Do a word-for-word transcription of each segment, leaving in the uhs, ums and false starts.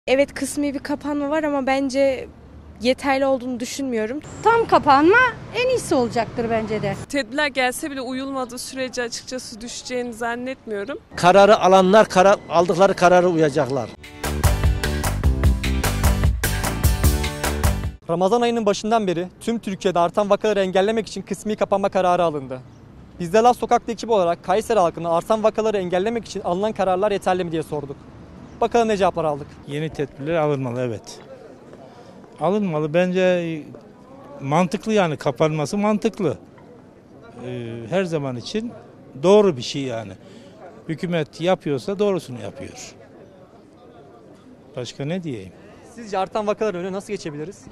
Evet, kısmi bir kapanma var ama bence yeterli olduğunu düşünmüyorum. Tam kapanma en iyisi olacaktır bence de. Tedbirler gelse bile uyulmadığı sürece açıkçası düşeceğini zannetmiyorum. Kararı alanlar karar, aldıkları kararı uyacaklar. Ramazan ayının başından beri tüm Türkiye'de artan vakaları engellemek için kısmi kapanma kararı alındı. Biz de Laz Sokak'ta ekip olarak Kayseri halkına artan vakaları engellemek için alınan kararlar yeterli mi diye sorduk. Bakalım ne cevaplar aldık. Yeni tedbirler alınmalı, evet. Alınmalı, bence mantıklı, yani kapanması mantıklı. Ee, her zaman için doğru bir şey yani. Hükümet yapıyorsa doğrusunu yapıyor. Başka ne diyeyim? Sizce artan vakaların önüne nasıl geçebiliriz?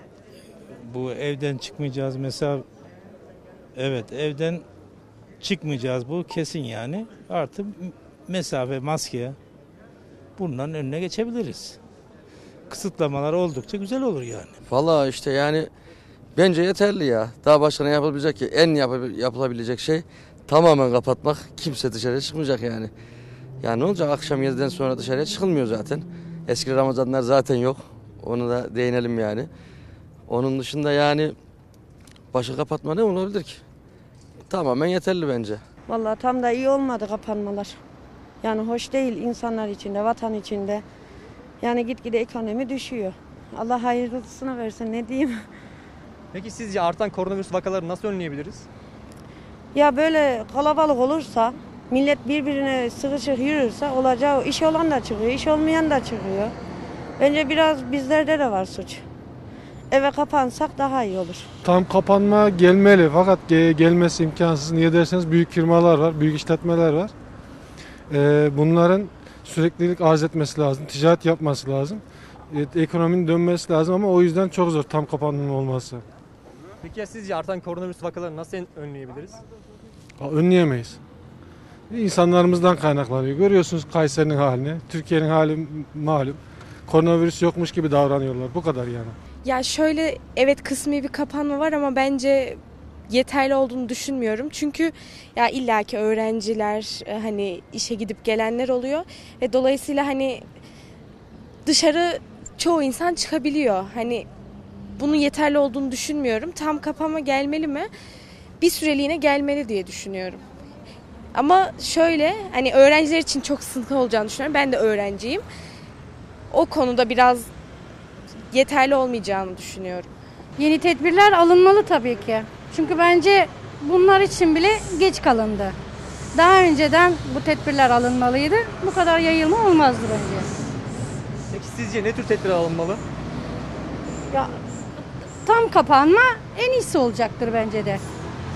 Bu evden çıkmayacağız mesela, evet evden çıkmayacağız, bu kesin yani. Artık mesafe, maske, bunların önüne geçebiliriz. Kısıtlamalar oldukça güzel olur yani. Vallahi işte yani bence yeterli ya. Daha başka ne yapılabilecek ki? En yap- yapılabilecek şey tamamen kapatmak. Kimse dışarıya çıkmayacak yani. Yani ne olacak, akşam yediden sonra dışarıya çıkılmıyor zaten. Eski Ramazanlar zaten yok. Onu da değinelim yani. Onun dışında yani başka kapatma ne olabilir ki? Tamamen yeterli bence. Vallahi tam da iyi olmadı kapanmalar. Yani hoş değil insanlar içinde, vatan içinde. Yani gitgide ekonomi düşüyor. Allah hayırlısını versin, ne diyeyim. Peki sizce artan koronavirüs vakalarını nasıl önleyebiliriz? Ya böyle kalabalık olursa, millet birbirine sıkışık yürürse olacağı, iş olan da çıkıyor, iş olmayan da çıkıyor. Bence biraz bizlerde de var suç. Eve kapansak daha iyi olur. Tam kapanma gelmeli fakat gelmesi imkansız. Niye derseniz büyük firmalar var, büyük işletmeler var. Ee, bunların süreklilik arz etmesi lazım, ticaret yapması lazım. Ee, ekonominin dönmesi lazım ama o yüzden çok zor tam kapanmanın olması. Peki ya sizce artan koronavirüs vakalarını nasıl önleyebiliriz? Ha, önleyemeyiz. İnsanlarımızdan kaynaklanıyor. Görüyorsunuz Kayseri'nin halini, Türkiye'nin hali malum. Koronavirüs yokmuş gibi davranıyorlar. Bu kadar yani. Ya şöyle, evet kısmi bir kapanma var ama bence yeterli olduğunu düşünmüyorum. Çünkü ya illaki öğrenciler, hani işe gidip gelenler oluyor ve dolayısıyla hani dışarı çoğu insan çıkabiliyor. Hani bunun yeterli olduğunu düşünmüyorum. Tam kapanma gelmeli mi? Bir süreliğine gelmeli diye düşünüyorum. Ama şöyle, hani öğrenciler için çok sıkıntı olacağını düşünüyorum. Ben de öğrenciyim. O konuda biraz yeterli olmayacağını düşünüyorum. Yeni tedbirler alınmalı tabii ki. Çünkü bence bunlar için bile geç kalındı. Daha önceden bu tedbirler alınmalıydı. Bu kadar yayılma olmazdı bence. Peki sizce ne tür tedbirler alınmalı? Ya tam kapanma en iyisi olacaktır bence de.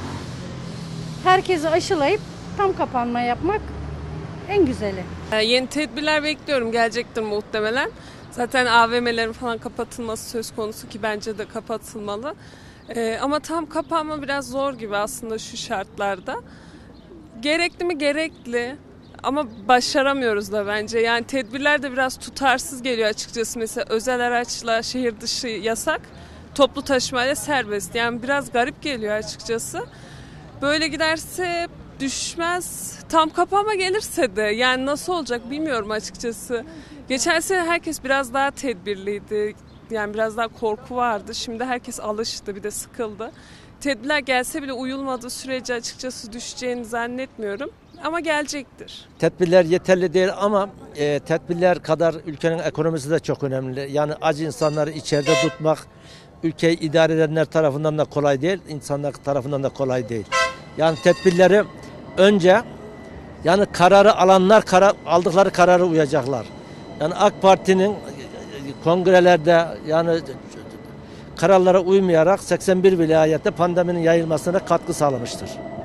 Herkesi aşılayıp tam kapanma yapmak en güzeli. Yani yeni tedbirler bekliyorum, gelecektir muhtemelen. Zaten A V M'lerin falan kapatılması söz konusu ki bence de kapatılmalı. Ee, ama tam kapanma biraz zor gibi aslında şu şartlarda. Gerekli mi? Gerekli. Ama başaramıyoruz da bence. Yani tedbirler de biraz tutarsız geliyor açıkçası. Mesela özel araçla şehir dışı yasak, toplu taşımayla serbest. Yani biraz garip geliyor açıkçası. Böyle giderse düşmez. Tam kapanma gelirse de yani nasıl olacak bilmiyorum açıkçası. Geçen sene herkes biraz daha tedbirliydi. Yani biraz daha korku vardı. Şimdi herkes alıştı, bir de sıkıldı. Tedbirler gelse bile uyulmadığı sürece açıkçası düşeceğini zannetmiyorum. Ama gelecektir. Tedbirler yeterli değil ama e, tedbirler kadar ülkenin ekonomisi de çok önemli. Yani acı insanları içeride tutmak ülkeyi idare edenler tarafından da kolay değil, insanlar tarafından da kolay değil. Yani tedbirleri önce yani kararı alanlar karar, aldıkları kararı uyacaklar. Yani AK Parti'nin kongrelerde yani kararlara uymayarak seksen bir vilayette pandeminin yayılmasına katkı sağlamıştır.